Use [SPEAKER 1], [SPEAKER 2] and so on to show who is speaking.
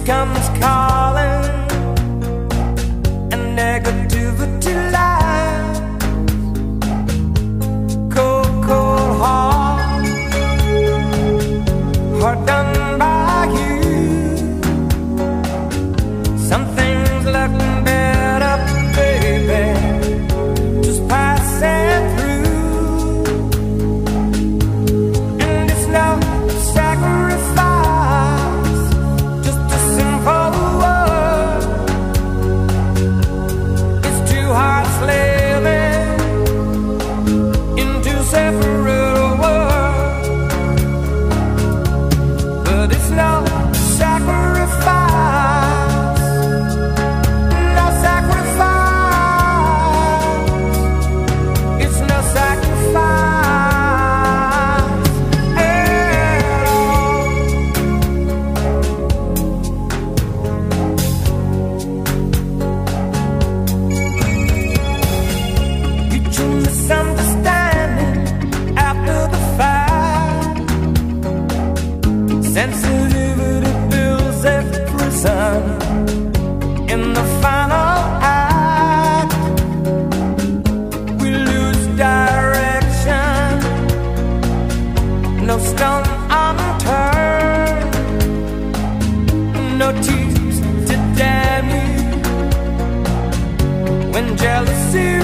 [SPEAKER 1] comes calling, and negativity lies. Cold, cold heart done by you. Something's looking better, baby, just passing through. And it's no sacrifice, just a simple word. It's two hearts living in two separate worlds, but it's no sacrifice, no sacrifice. It's no sacrifice at all. It's a misunderstanding after the fact. Sensitivity builds a prison in the final act. We lose direction, no stone unturned, no tears to damn you when jealousy